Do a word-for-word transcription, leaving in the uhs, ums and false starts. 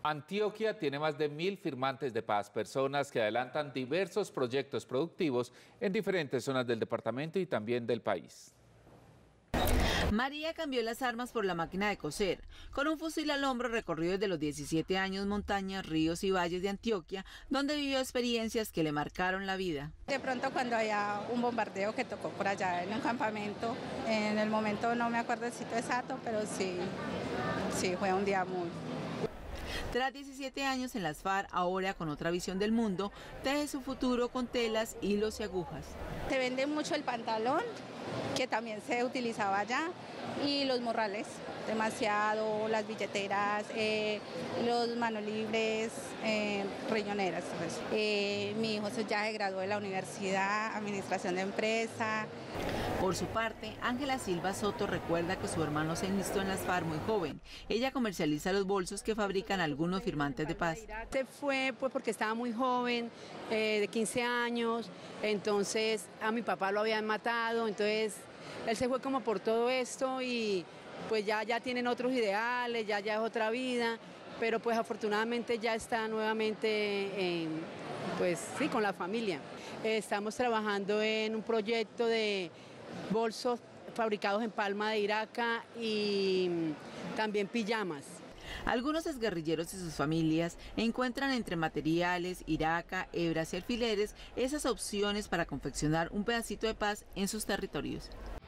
Antioquia tiene más de mil firmantes de paz, personas que adelantan diversos proyectos productivos en diferentes zonas del departamento y también del país. María cambió las armas por la máquina de coser. Con un fusil al hombro recorrió desde los diecisiete años montañas, ríos y valles de Antioquia, donde vivió experiencias que le marcaron la vida. De pronto cuando había un bombardeo que tocó por allá en un campamento, en el momento no me acuerdo el sitio exacto, pero sí, sí fue un día muy... Tras diecisiete años en las FARC, ahora con otra visión del mundo, teje su futuro con telas, hilos y agujas. Se vende mucho el pantalón, que también se utilizaba allá, y los morrales, demasiado, las billeteras, eh, los manolibres, eh, riñoneras. Pues. Eh, mi hijo ya se graduó de la universidad, administración de empresa. Por su parte, Ángela Silva Soto recuerda que su hermano se enlistó en las FARC muy joven. Ella comercializa los bolsos que fabrican algunos firmantes de paz. Se fue pues porque estaba muy joven, eh, de quince años, entonces a mi papá lo habían matado, entonces él se fue como por todo esto y pues ya, ya tienen otros ideales, ya, ya es otra vida, pero pues afortunadamente ya está nuevamente en, pues sí, con la familia. Estamos trabajando en un proyecto de bolsos fabricados en palma de iraca y también pijamas. Algunos exguerrilleros y sus familias encuentran entre materiales, iraca, hebras y alfileres esas opciones para confeccionar un pedacito de paz en sus territorios.